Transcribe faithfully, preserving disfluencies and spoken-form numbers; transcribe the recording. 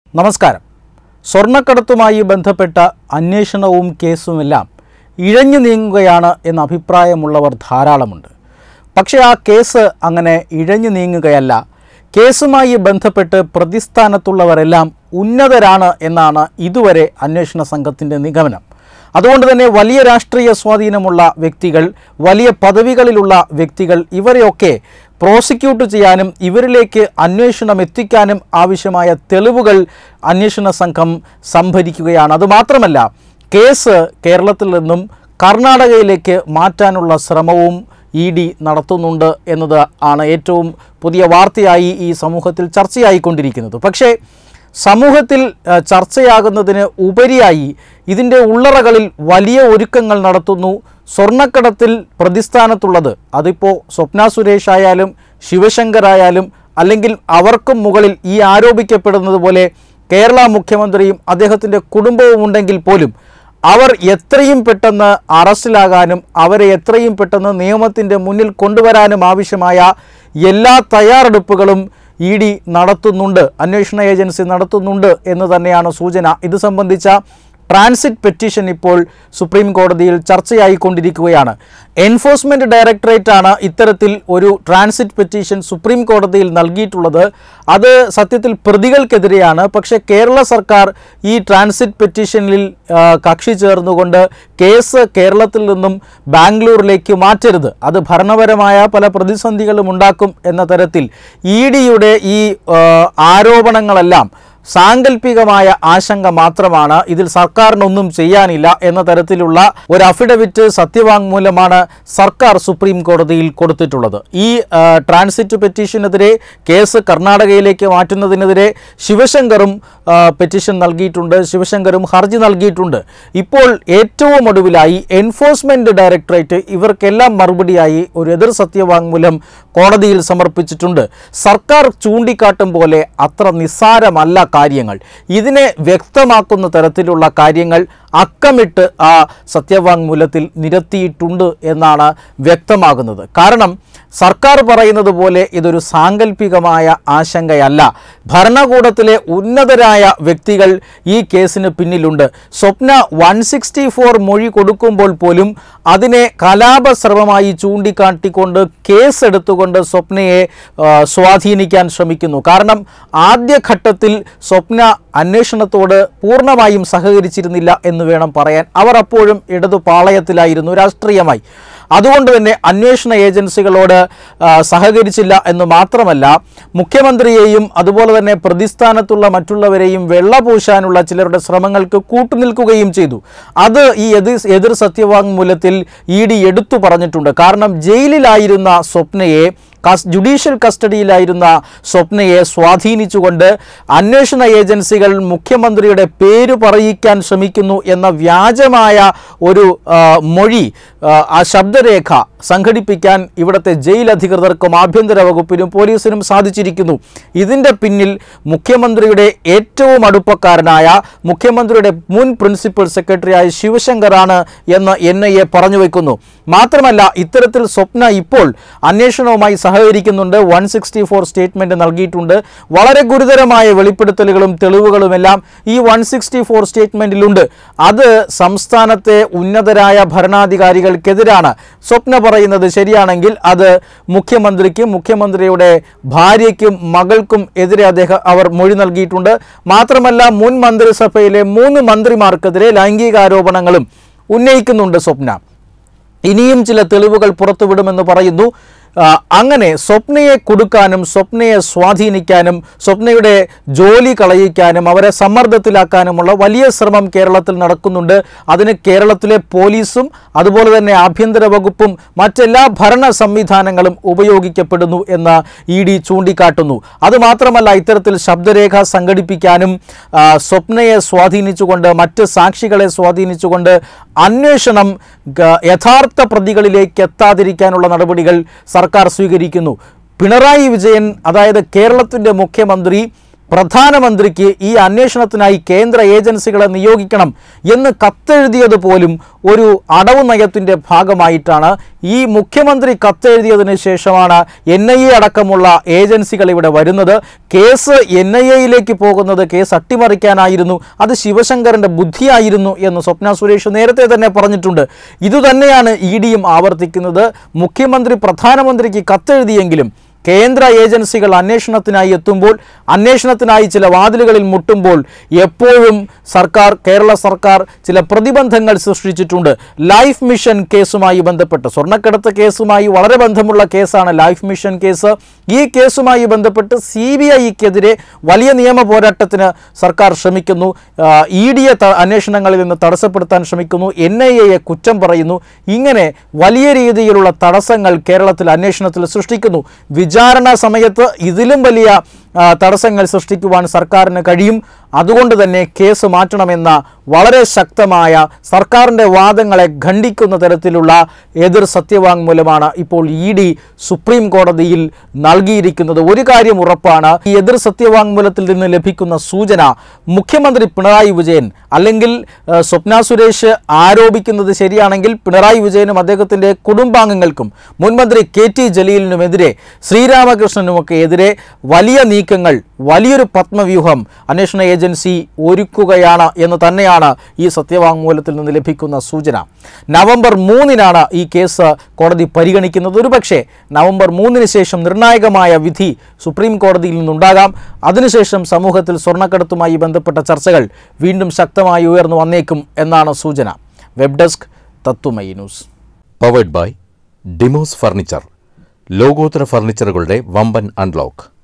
നമസ്കാരം. സ്വർണ്ണക്കടത്തുമായി ബന്ധപ്പെട്ട അന്വേഷണവും കേസുമെല്ലാം ഇഴഞ്ഞു നീങ്ങുകയാണ് എന്ന അഭിപ്രായമുള്ളവർ ധാരാളമുണ്ട്. പക്ഷേ ആ കേസ് അങ്ങനെ ഇഴഞ്ഞു നീങ്ങുകയല്ല. കേസുമായി ബന്ധപ്പെട്ട് പ്രതിസ്ഥാനത്തുള്ളവരെല്ലാം ഉന്നതരാണ് എന്നാണ് ഇതുവരെ അന്വേഷണ സംഘത്തിൻ്റെ നിഗമനം. അതുകൊണ്ട് തന്നെ വലിയ രാഷ്ട്രീയ സ്വാധീനമുള്ള വ്യക്തികൾ, വലിയ പദവികളിലുള്ള വ്യക്തികൾ, ഇവരെയൊക്കെ പ്രോസിക്യൂട്ട് ചെയ്യാനും ഇവരിലേക്ക് അന്വേഷണം എത്തിക്കാനും ആവശ്യമായ തെളിവുകൾ അന്വേഷണ സംഘം സംഭരിക്കുകയാണ്. അതുമാത്രമല്ല, കേസ് കേരളത്തിൽ നിന്നും കർണാടകയിലേക്ക് മാറ്റാനുള്ള ശ്രമവും ഇ ഡി നടത്തുന്നുണ്ട് എന്നത് ആണ് ഏറ്റവും പുതിയ വാർത്തയായി ഈ സമൂഹത്തിൽ ചർച്ചയായിക്കൊണ്ടിരിക്കുന്നത്. പക്ഷേ സമൂഹത്തിൽ ചർച്ചയാകുന്നതിന് ഉപരിയായി ഇതിൻ്റെ ഉള്ളറകളിൽ വലിയ ഒരുക്കങ്ങൾ നടത്തുന്നു. സ്വർണ്ണക്കടത്തിൽ പ്രതിസ്ഥാനത്തുള്ളത് അതിപ്പോൾ സ്വപ്ന സുരേഷ് ആയാലും ശിവശങ്കർ ആയാലും അല്ലെങ്കിൽ അവർക്കും മുകളിൽ ഈ ആരോപിക്കപ്പെടുന്നത് പോലെ കേരള മുഖ്യമന്ത്രിയും അദ്ദേഹത്തിൻ്റെ കുടുംബവും ഉണ്ടെങ്കിൽ പോലും അവർ എത്രയും പെട്ടെന്ന് അറസ്റ്റിലാകാനും അവരെ എത്രയും പെട്ടെന്ന് നിയമത്തിൻ്റെ മുന്നിൽ കൊണ്ടുവരാനും ആവശ്യമായ എല്ലാ തയ്യാറെടുപ്പുകളും ഇ ഡി നടത്തുന്നുണ്ട്, അന്വേഷണ ഏജൻസി നടത്തുന്നുണ്ട് എന്ന് തന്നെയാണ് സൂചന. ഇത് സംബന്ധിച്ച ട്രാൻസിറ്റ് പെറ്റീഷൻ ഇപ്പോൾ സുപ്രീം കോടതിയിൽ ചർച്ചയായിക്കൊണ്ടിരിക്കുകയാണ്. എൻഫോഴ്സ്മെൻറ്റ് ഡയറക്ടറേറ്റാണ് ഇത്തരത്തിൽ ഒരു ട്രാൻസിറ്റ് പെറ്റീഷൻ സുപ്രീം കോടതിയിൽ നൽകിയിട്ടുള്ളത്. അത് സത്യത്തിൽ പ്രതികൾക്കെതിരെയാണ്. പക്ഷേ കേരള സർക്കാർ ഈ ട്രാൻസിറ്റ് പെറ്റീഷനിൽ കക്ഷി ചേർന്നുകൊണ്ട് കേസ് കേരളത്തിൽ നിന്നും ബാംഗ്ലൂരിലേക്ക് മാറ്റരുത്, അത് ഭരണപരമായ പല പ്രതിസന്ധികളും ഉണ്ടാക്കും എന്ന തരത്തിൽ ഇ ഡിയുടെ ഈ ആരോപണങ്ങളെല്ലാം സാങ്കല്പികമായ ആശങ്ക മാത്രമാണ്, ഇതിൽ സർക്കാരിനൊന്നും ചെയ്യാനില്ല എന്ന തരത്തിലുള്ള ഒരു അഫിഡവിറ്റ് സത്യവാങ്മൂലമാണ് സർക്കാർ സുപ്രീം കോടതിയിൽ കൊടുത്തിട്ടുള്ളത്. ഈ ട്രാൻസിറ്റ് പെറ്റീഷനെതിരെ, കേസ് കർണാടകയിലേക്ക് മാറ്റുന്നതിനെതിരെ ശിവശങ്കറും പെറ്റീഷൻ നൽകിയിട്ടുണ്ട്, ശിവശങ്കറും ഹർജി നൽകിയിട്ടുണ്ട്. ഇപ്പോൾ ഏറ്റവും ഒടുവിലായി എൻഫോഴ്സ്മെൻറ്റ് ഡയറക്ടറേറ്റ് ഇവർക്കെല്ലാം മറുപടിയായി ഒരു എതിർ സത്യവാങ്മൂലം കോടതിയിൽ സമർപ്പിച്ചിട്ടുണ്ട്. സർക്കാർ ചൂണ്ടിക്കാട്ടും പോലെ അത്ര നിസ്സാരമല്ല കാര്യങ്ങൾ. ഇതിനെ വ്യക്തമാക്കുന്ന തരത്തിലുള്ള കാര്യങ്ങൾ അക്കമിട്ട് ആ സത്യവാങ്മൂലത്തിൽ നിരത്തിയിട്ടുണ്ട് എന്നാണ് വ്യക്തമാകുന്നത്. കാരണം സർക്കാർ പറയുന്നത് പോലെ ഇതൊരു സാങ്കല്പികമായ ആശങ്കയല്ല. ഭരണകൂടത്തിലെ ഉന്നതരായ വ്യക്തികൾ ഈ കേസിന് പിന്നിലുണ്ട്. സ്വപ്ന വൺ സിക്സ്റ്റി ഫോർ മൊഴി കൊടുക്കുമ്പോൾ പോലും അതിനെ കലാപശ്രമമായി ചൂണ്ടിക്കാട്ടിക്കൊണ്ട് കേസെടുത്തുകൊണ്ട് സ്വപ്നയെ സ്വാധീനിക്കാൻ ശ്രമിക്കുന്നു. കാരണം ആദ്യഘട്ടത്തിൽ സ്വപ്ന അന്വേഷണത്തോട് പൂർണ്ണമായും സഹകരിച്ചിരുന്നില്ല എന്ന് വേണം പറയാൻ. അവർ അപ്പോഴും ഇടതു പാളയത്തിലായിരുന്നു രാഷ്ട്രീയമായി. അതുകൊണ്ട് തന്നെ അന്വേഷണ ഏജൻസികളോട് സഹകരിച്ചില്ല എന്ന് മാത്രമല്ല, മുഖ്യമന്ത്രിയെയും അതുപോലെ തന്നെ പ്രതിസ്ഥാനത്തുള്ള മറ്റുള്ളവരെയും വെള്ളപൂശാനുള്ള ചിലരുടെ ശ്രമങ്ങൾക്ക് കൂട്ടുനിൽക്കുകയും ചെയ്തു. അത് ഈ എതിർ എതിർ സത്യവാങ്മൂലത്തിൽ ഇ ഡി എടുത്തു പറഞ്ഞിട്ടുണ്ട്. കാരണം ജയിലിലായിരുന്ന സ്വപ്നയെ, ജുഡീഷ്യൽ കസ്റ്റഡിയിലായിരുന്ന സ്വപ്നയെ സ്വാധീനിച്ചുകൊണ്ട് അന്വേഷണ ഏജൻസികൾ മുഖ്യമന്ത്രിയുടെ പേര് പറയിക്കാൻ ശ്രമിക്കുന്നു എന്ന വ്യാജമായ ഒരു മൊഴി, ആ ശബ്ദരേഖ സംഘടിപ്പിക്കാൻ ഇവിടുത്തെ ജയിൽ അധികൃതർക്കും ആഭ്യന്തര വകുപ്പിനും പോലീസിനും സാധിച്ചിരിക്കുന്നു. ഇതിൻ്റെ പിന്നിൽ മുഖ്യമന്ത്രിയുടെ ഏറ്റവും അടുപ്പക്കാരനായ, മുഖ്യമന്ത്രിയുടെ മുൻ പ്രിൻസിപ്പൽ സെക്രട്ടറിയായ ശിവശങ്കറാണ് എന്ന് എൻ ഐ എ പറഞ്ഞു വയ്ക്കുന്നു. മാത്രമല്ല, ഇത്തരത്തിൽ സ്വപ്ന ഇപ്പോൾ അന്വേഷണവുമായി സഹകരിക്കുന്നുണ്ട്. വൺ സിക്സ്റ്റി ഫോർ സ്റ്റേറ്റ്മെൻറ്റ് നൽകിയിട്ടുണ്ട്. വളരെ ഗുരുതരമായ വെളിപ്പെടുത്തലുകളും തെളിവുകളുമെല്ലാം ഈ വൺ സിക്സ്റ്റി ഫോർ സ്റ്റേറ്റ്മെൻറ്റിലുണ്ട്. അത് സംസ്ഥാനത്തെ ഉന്നതരായ ഭരണാധികാരികൾക്കെതിരാണ്. സ്വപ്ന പറയുന്നത് ശരിയാണെങ്കിൽ അത് മുഖ്യമന്ത്രിക്കും മുഖ്യമന്ത്രിയുടെ ഭാര്യയ്ക്കും മകൾക്കും എതിരെ അദ്ദേഹം അവർ മൊഴി നൽകിയിട്ടുണ്ട്. മാത്രമല്ല, മുൻ മന്ത്രിസഭയിലെ മൂന്ന് മന്ത്രിമാർക്കെതിരെ ലൈംഗികാരോപണങ്ങളും ഉന്നയിക്കുന്നുണ്ട് സ്വപ്ന. ഇനിയും ചില തെളിവുകൾ പുറത്തുവിടുമെന്ന് പറയുന്നു. അങ്ങനെ സ്വപ്നയെ കൊടുക്കാനും സ്വപ്നയെ സ്വാധീനിക്കാനും സ്വപ്നയുടെ ജോലി കളയിക്കാനും അവരെ സമ്മർദ്ദത്തിലാക്കാനുമുള്ള വലിയ ശ്രമം കേരളത്തിൽ നടക്കുന്നുണ്ട്. അതിന് കേരളത്തിലെ പോലീസും അതുപോലെ തന്നെ ആഭ്യന്തര വകുപ്പും മറ്റെല്ലാ ഭരണ സംവിധാനങ്ങളും ഉപയോഗിക്കപ്പെടുന്നു എന്ന് ഇ ഡി ചൂണ്ടിക്കാട്ടുന്നു. അതുമാത്രമല്ല, ഇത്തരത്തിൽ ശബ്ദരേഖ സംഘടിപ്പിക്കാനും സ്വപ്നയെ സ്വാധീനിച്ചുകൊണ്ട്, മറ്റ് സാക്ഷികളെ സ്വാധീനിച്ചുകൊണ്ട് അന്വേഷണം യഥാർത്ഥ പ്രതികളിലേക്ക് എത്താതിരിക്കാനുള്ള നടപടികൾ സർക്കാർ സ്വീകരിക്കുന്നു. പിണറായി വിജയൻ, അതായത് കേരളത്തിൻ്റെ മുഖ്യമന്ത്രി, പ്രധാനമന്ത്രിക്ക് ഈ അന്വേഷണത്തിനായി കേന്ദ്ര ഏജൻസികളെ നിയോഗിക്കണം എന്ന് കത്തെഴുതിയത് പോലും ഒരു അടവ് നയത്തിൻ്റെ ഭാഗമായിട്ടാണ്. ഈ മുഖ്യമന്ത്രി കത്തെഴുതിയതിന് ശേഷമാണ് എൻ ഐ എ അടക്കമുള്ള ഏജൻസികൾ ഇവിടെ വരുന്നത്. കേസ് എൻ ഐ എയിലേക്ക് പോകുന്നത് കേസ് അട്ടിമറിക്കാനായിരുന്നു, അത് ശിവശങ്കറിൻ്റെ ബുദ്ധിയായിരുന്നു എന്ന് സ്വപ്ന സുരേഷ് നേരത്തെ തന്നെ പറഞ്ഞിട്ടുണ്ട്. ഇതുതന്നെയാണ് ഇ ഡിയും ആവർത്തിക്കുന്നത്. മുഖ്യമന്ത്രി പ്രധാനമന്ത്രിക്ക് കത്തെഴുതിയെങ്കിലും കേന്ദ്ര ഏജൻസികൾ അന്വേഷണത്തിനായി എത്തുമ്പോൾ, അന്വേഷണത്തിനായി ചില വാതിലുകളിൽ മുട്ടുമ്പോൾ എപ്പോഴും സർക്കാർ, കേരള സർക്കാർ ചില പ്രതിബന്ധങ്ങൾ സൃഷ്ടിച്ചിട്ടുണ്ട്. ലൈഫ് മിഷൻ കേസുമായി ബന്ധപ്പെട്ട്, സ്വർണ്ണക്കടത്ത് കേസുമായി വളരെ ബന്ധമുള്ള കേസാണ് ലൈഫ് മിഷൻ കേസ്. ഈ കേസുമായി ബന്ധപ്പെട്ട് സി ബി ഐക്കെതിരെ വലിയ നിയമ പോരാട്ടത്തിന് സർക്കാർ ശ്രമിക്കുന്നു. ഇ ഡിയെ അന്വേഷണങ്ങളിൽ നിന്ന് തടസ്സപ്പെടുത്താൻ ശ്രമിക്കുന്നു. എൻ ഐ എയെ കുറ്റം പറയുന്നു. ഇങ്ങനെ വലിയ രീതിയിലുള്ള തടസ്സങ്ങൾ കേരളത്തിൽ അന്വേഷണത്തിൽ സൃഷ്ടിക്കുന്നു. വിചാരണ സമയത്ത് ഇതിലും വലിയ തടസ്സങ്ങൾ സൃഷ്ടിക്കുവാൻ സർക്കാരിന് കഴിയും. അതുകൊണ്ട് തന്നെ കേസ് മാറ്റണമെന്ന വളരെ ശക്തമായ സർക്കാരിൻ്റെ വാദങ്ങളെ ഖണ്ഡിക്കുന്ന തരത്തിലുള്ള എതിർ സത്യവാങ്മൂലമാണ് ഇപ്പോൾ ഇ ഡി സുപ്രീം കോടതിയിൽ നൽകിയിരിക്കുന്നത്. ഒരു കാര്യം ഉറപ്പാണ്, ഈ എതിർ സത്യവാങ്മൂലത്തിൽ നിന്ന് ലഭിക്കുന്ന സൂചന മുഖ്യമന്ത്രി പിണറായി വിജയൻ, അല്ലെങ്കിൽ സ്വപ്ന സുരേഷ് ആരോപിക്കുന്നത് ശരിയാണെങ്കിൽ പിണറായി വിജയനും അദ്ദേഹത്തിൻ്റെ കുടുംബാംഗങ്ങൾക്കും മുൻമന്ത്രി കെ ടി ജലീലിനുമെതിരെ, ശ്രീരാമകൃഷ്ണനുമൊക്കെ എതിരെ വലിയ നീക്കങ്ങൾ, വലിയൊരു പത്മവ്യൂഹം അന്വേഷണ ഏജൻസി ഒരുക്കുകയാണ് എന്ന് തന്നെയാണ് ഈ സത്യവാങ്മൂലത്തിൽ നിന്ന് ലഭിക്കുന്ന സൂചന. നവംബർ മൂന്നിനാണ് ഈ കേസ് കോടതി പരിഗണിക്കുന്നത്. ഒരുപക്ഷെ നവംബർ മൂന്നിന് ശേഷം നിർണായകമായ വിധി സുപ്രീം കോടതിയിൽ നിന്നുണ്ടാകാം. അതിനുശേഷം സമൂഹത്തിൽ സ്വർണ്ണക്കടത്തുമായി ബന്ധപ്പെട്ട ചർച്ചകൾ വീണ്ടും ശക്തമായി ഉയർന്നു വന്നേക്കും എന്നാണ് സൂചന. Web desk Tatwamayi news. Powered by Demos furniture, ലോകോത്തര ഫർണിച്ചറുകളുടെ വമ്പൻ അൺലോക്ക്.